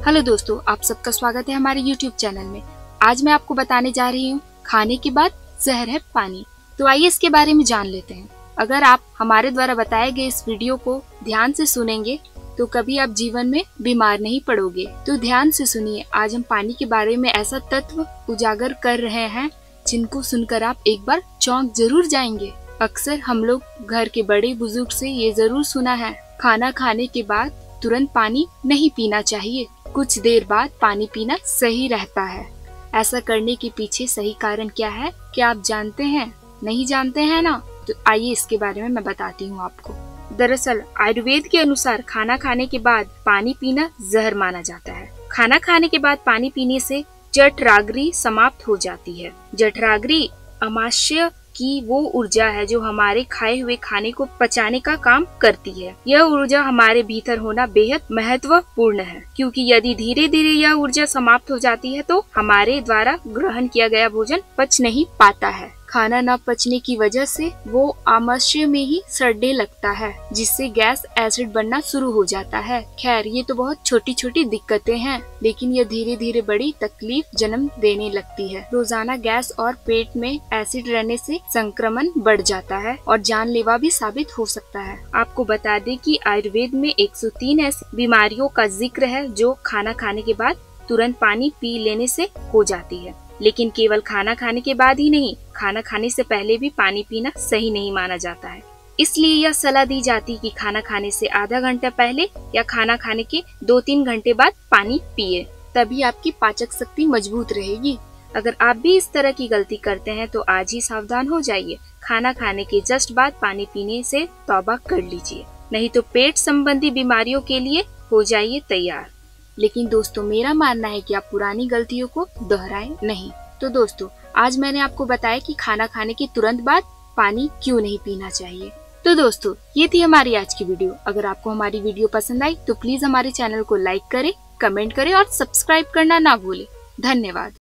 Hello दोस्तों, आप सबका स्वागत है हमारे YouTube चैनल में। आज मैं आपको बताने जा रही हूँ खाने के बाद जहर है पानी। तो आइए इसके बारे में जान लेते हैं। अगर आप हमारे द्वारा बताए गए इस वीडियो को ध्यान से सुनेंगे तो कभी आप जीवन में बीमार नहीं पड़ोगे। तो ध्यान से सुनिए, आज हम पानी के बारे में ऐसा तत्व उजागर कर रहे हैं जिनको सुनकर आप एक बार चौंक जरूर जाएंगे। अक्सर हम लोग घर के बड़े बुजुर्ग से ये जरूर सुना है, खाना खाने के बाद तुरंत पानी नहीं पीना चाहिए, कुछ देर बाद पानी पीना सही रहता है। ऐसा करने के पीछे सही कारण क्या है, क्या आप जानते हैं? नहीं जानते हैं ना? तो आइए इसके बारे में मैं बताती हूँ आपको। दरअसल आयुर्वेद के अनुसार खाना खाने के बाद पानी पीना जहर माना जाता है। खाना खाने के बाद पानी पीने से जठराग्नि समाप्त हो जाती है। जठराग्नि आमाशय की वो ऊर्जा है जो हमारे खाए हुए खाने को पचाने का काम करती है। यह ऊर्जा हमारे भीतर होना बेहद महत्वपूर्ण है, क्योंकि यदि धीरे धीरे यह ऊर्जा समाप्त हो जाती है तो हमारे द्वारा ग्रहण किया गया भोजन पच नहीं पाता है। खाना न पचने की वजह से वो आमाशय में ही सड़ने लगता है, जिससे गैस एसिड बनना शुरू हो जाता है। खैर, ये तो बहुत छोटी छोटी दिक्कतें हैं, लेकिन ये धीरे धीरे बड़ी तकलीफ जन्म देने लगती है। रोजाना गैस और पेट में एसिड रहने से संक्रमण बढ़ जाता है और जानलेवा भी साबित हो सकता है। आपको बता दें कि आयुर्वेद में 103 ऐसी बीमारियों का जिक्र है जो खाना खाने के बाद तुरंत पानी पी लेने से हो जाती है। लेकिन केवल खाना खाने के बाद ही नहीं, खाना खाने से पहले भी पानी पीना सही नहीं माना जाता है। इसलिए यह सलाह दी जाती है कि खाना खाने से आधा घंटा पहले या खाना खाने के 2-3 घंटे बाद पानी पिए, तभी आपकी पाचक शक्ति मजबूत रहेगी। अगर आप भी इस तरह की गलती करते हैं तो आज ही सावधान हो जाइए। खाना खाने के जस्ट बाद पानी पीने से तौबा कर लीजिए, नहीं तो पेट संबंधी बीमारियों के लिए हो जाइए तैयार। लेकिन दोस्तों, मेरा मानना है कि आप पुरानी गलतियों को दोहराएं नहीं। तो दोस्तों, आज मैंने आपको बताया कि खाना खाने के तुरंत बाद पानी क्यों नहीं पीना चाहिए। तो दोस्तों, ये थी हमारी आज की वीडियो। अगर आपको हमारी वीडियो पसंद आई तो प्लीज हमारे चैनल को लाइक करें, कमेंट करें और सब्सक्राइब करना ना भूलें। धन्यवाद।